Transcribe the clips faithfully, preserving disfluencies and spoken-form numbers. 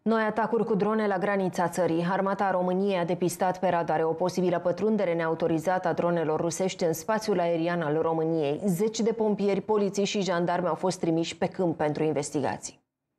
Noi atacuri cu drone la granița țării. Armata României a depistat pe radare o posibilă pătrundere neautorizată a dronelor rusești în spațiul aerian al României. Zeci de pompieri, polițiști și jandarmi au fost trimiși pe câmp pentru investigații.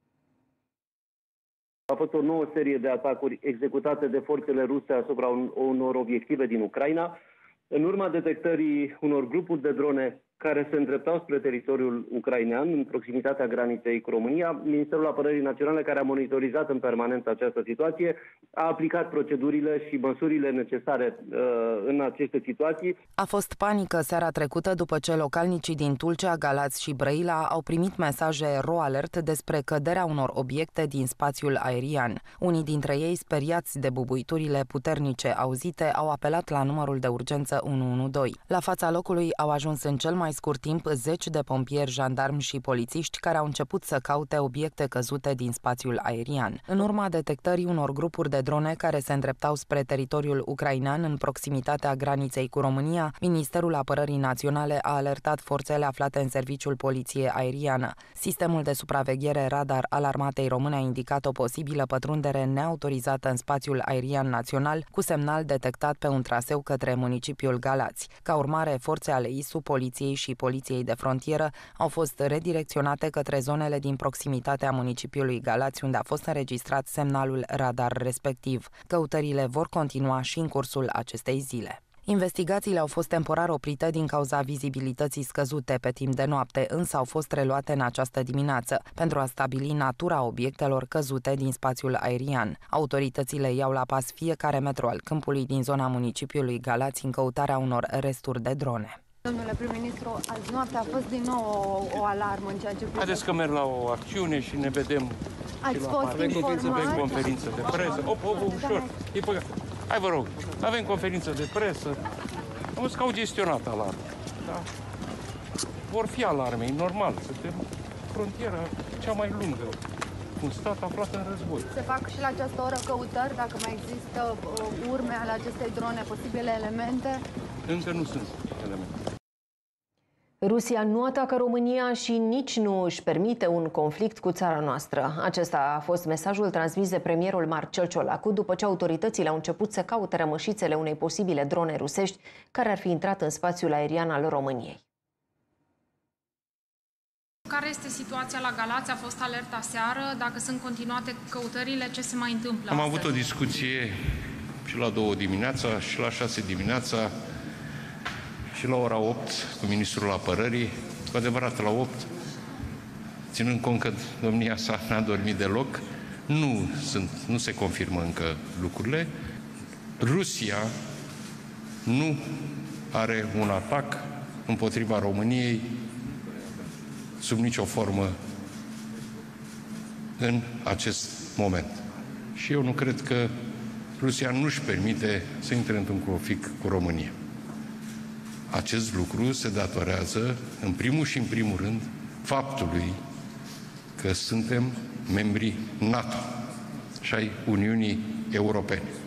A fost o nouă serie de atacuri executate de forțele ruse asupra unor obiective din Ucraina, în urma detectării unor grupuri de drone care se îndreptau spre teritoriul ucrainean, în proximitatea graniței cu România. Ministerul Apărării Naționale, care a monitorizat în permanență această situație, a aplicat procedurile și măsurile necesare uh, în aceste situații. A fost panică seara trecută după ce localnicii din Tulcea, Galați și Brăila au primit mesaje ro-alert despre căderea unor obiecte din spațiul aerian. Unii dintre ei, speriați de bubuiturile puternice auzite, au apelat la numărul de urgență unu unu doi. La fața locului au ajuns în cel mai scurt timp zeci de pompieri, jandarmi și polițiști care au început să caute obiecte căzute din spațiul aerian. În urma detectării unor grupuri de drone care se îndreptau spre teritoriul ucrainean în proximitatea graniței cu România, Ministerul Apărării Naționale a alertat forțele aflate în serviciul poliției aeriană. Sistemul de supraveghere radar al Armatei Române a indicat o posibilă pătrundere neautorizată în spațiul aerian național, cu semnal detectat pe un traseu către municipiul Galați. Ca urmare, forțe ale I S U, poliției și poliției de frontieră au fost redirecționate către zonele din proximitatea municipiului Galați, unde a fost înregistrat semnalul radar respectiv. Căutările vor continua și în cursul acestei zile. Investigațiile au fost temporar oprite din cauza vizibilității scăzute pe timp de noapte, însă au fost reluate în această dimineață pentru a stabili natura obiectelor căzute din spațiul aerian. Autoritățile iau la pas fiecare metru al câmpului din zona municipiului Galați în căutarea unor resturi de drone. Domnule prim-ministru, azi noapte a fost din nou o, o alarmă în ceea ce privește... Haideți că merg la o acțiune și ne vedem. Ați fost informați? Avem conferință de presă. Op, op, op, ușor. Da. Hai, vă rog. Avem conferință de presă. Am văzut că au gestionat alarma. Da? Vor fi alarme, e normal. Suntem frontiera cea mai lungă. Un stat aflat în război. Se fac și la această oră căutări, dacă mai există uh, urme ale acestei drone, posibile elemente? Încă nu sunt elemente. Rusia nu atacă România și nici nu își permite un conflict cu țara noastră. Acesta a fost mesajul transmis de premierul Marcel Ciolacu după ce autoritățile au început să caute rămășițele unei posibile drone rusești care ar fi intrat în spațiul aerian al României. Care este situația la Galați? A fost alerta seară. Dacă sunt continuate căutările, ce se mai întâmplă? Am avut o discuție și la două dimineața și la șase dimineața și la ora opt cu Ministrul Apărării, cu adevărat la opt, ținând cont că domnia sa n-a dormit deloc, nu, sunt, nu se confirmă încă lucrurile. Rusia nu are un atac împotriva României sub nicio formă în acest moment. Și eu nu cred că Rusia nu-și permite să intre într-un conflict cu România. Acest lucru se datorează, în primul și în primul rând, faptului că suntem membri NATO și ai Uniunii Europene.